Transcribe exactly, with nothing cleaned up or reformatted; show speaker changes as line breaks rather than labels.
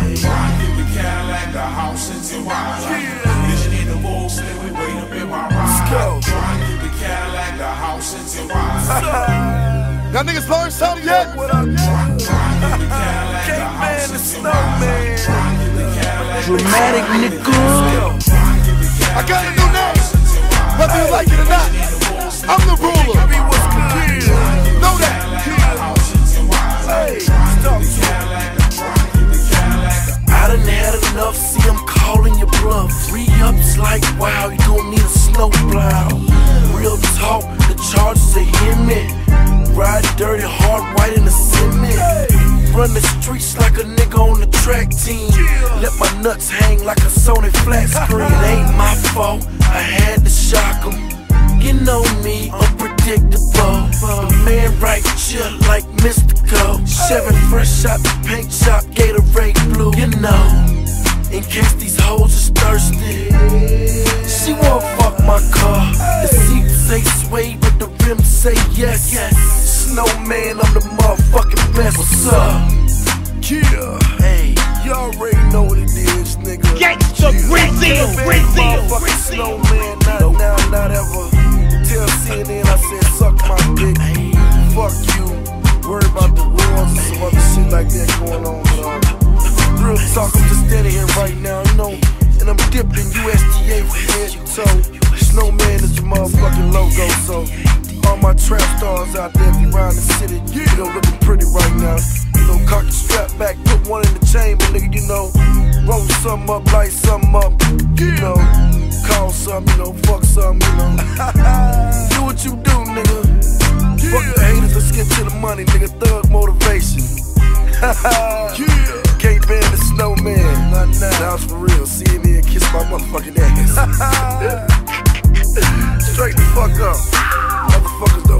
Rockin' the Cadillac, the house in Tijuana. Living in the Volkswagen, we wait up in my ride. Rockin' the Cadillac, the house in Tijuana.
Y'all niggas learned something yet?
What up, K-Man the Snowman.
Dramatic nigga.
I got a new name, whether you like it or not. I'm the ruler. Know that.
Hey, I done had enough, see I'm calling your bluff. Re-ups like wow, you gon' need a snowplow. Real talk, the charges are hit. Ride dirty, hard white in the cement. Run the streets like a nigga on the track team. Let my nuts hang like a Sony flat screen. It ain't my fault, I had to shock 'em. You know me, unpredictable. But man right chill like Mystical. Seven fresh out the paint shop, Gatorade blue. You know, in case these hoes is thirsty. She won't fuck my car. The seats say sway, but the rims say yes. Snowman, I'm the motherfucking best. What's up?
Yeah.
Hey, you already know what it is, nigga.
Gangsta Brazil, Brazil,
Motherfucking Snowman, not now, not ever. Tell C N N I said suck my dick. Fuck you. Worry about the wars and some other shit like that going on. Uh, real talk, I'm just standing here right now, you know, and I'm dipping U S D A from head to toe. Snowman is the motherfucking logo, so all my trap stars out there be round the city, you know, looking pretty right now. You know, cock the strap back, put one in the chamber, nigga, you know, roll something up, light something up, you know, call something, you know, fuck something, you know. Do what you do, nigga. Fuck the haters, let's get to the money, nigga. Thug motivation. Can't ban the Snowman. Not now. That was for real. See me and kiss my motherfucking ass. Straight the fuck up. Motherfuckers don't